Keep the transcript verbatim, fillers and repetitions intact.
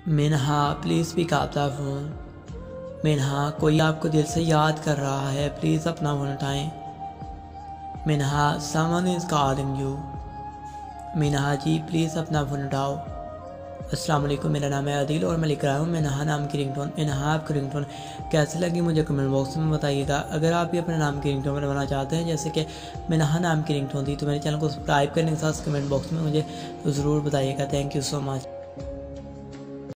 Minha please pick up the phone. Minha कोई आपको दिल से याद कर रहा है, प्लीज़ अपना फ़ोन उठाएं। Minha someone is calling you. Minha ji please अपना फ़ोन उठाओ। अस्सलाम वालेकुम, मेरा नाम है आदिल और मैं लिख रहा हूँ मिनहा नाम की रिंगटोन। मिनहा आपकी रिंगटोन कैसे लगी मुझे कमेंट बॉक्स में बताइएगा। अगर आप भी अपने नाम की रिंगटोन बनवाना चाहते हैं जैसे कि मिनहा नाम की रिंगटोन थी, तो मेरे चैनल को सब्सक्राइब करने के साथ कमेंट बॉक्स में मुझे ज़रूर बताइएगा। Thank you so much.